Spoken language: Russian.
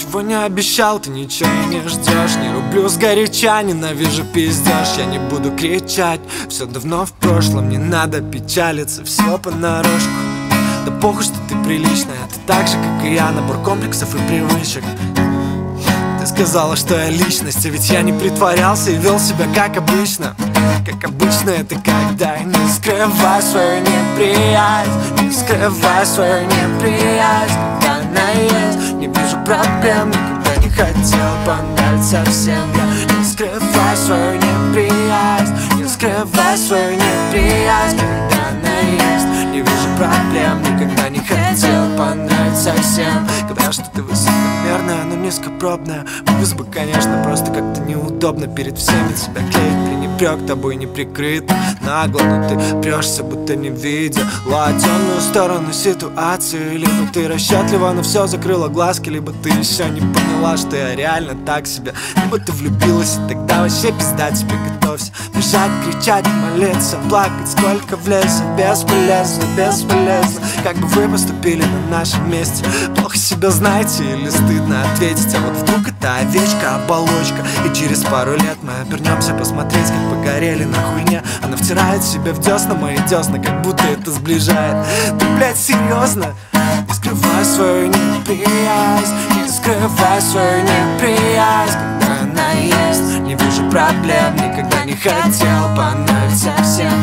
ничего не обещал, ты ничего и не ждешь. Не рублю сгоряча, ненавижу пиздеж. Я не буду кричать, все давно в прошлом. Не надо печалиться, все понарошку. Да похуй, что ты приличная, ты так же, как и я, набор комплексов и привычек. Ты сказала, что я личность, а ведь я не притворялся и вел себя как обычно. Как обычно это когда не скрывай свою неприязнь, не скрывай свою неприязнь, когда она есть. Не вижу проблем, никогда не хотел понравиться всем. Я не скрывай свою неприязнь, не скрывай свою неприязнь, когда она есть. Не вижу проблем, никогда не хотел понравиться всем. Говорят, что ты высокомерная, но низкопробная. Пусть бы, конечно, просто как-то неудобно перед всеми тебя клеить. Пренебрег тобой не прикрыт нагло, но ты прешься, будто не видела темную сторону ситуации. Либо ты расчетлива, но все закрыла глазки, либо ты еще не поняла, что я реально так себе. Либо ты влюбилась, и тогда вообще пизда тебе. Готовься бежать, кричать, молиться, плакать, сколько влезет. Бесполезно, бесполезно. Как бы вы поступили на нашем месте? Плохо себя знаете или стыдно ответить? А вот вдруг это овечка, оболочка, и через пару лет мы обернемся посмотреть, как погорели на хуйне. Она втирает себе в десна мои десна, как будто это сближает. Ты, блядь, серьезно? Не скрывай свою неприязнь, не скрывай свою неприязнь, когда она есть. Не вижу проблем, никогда не хотел понравиться всем.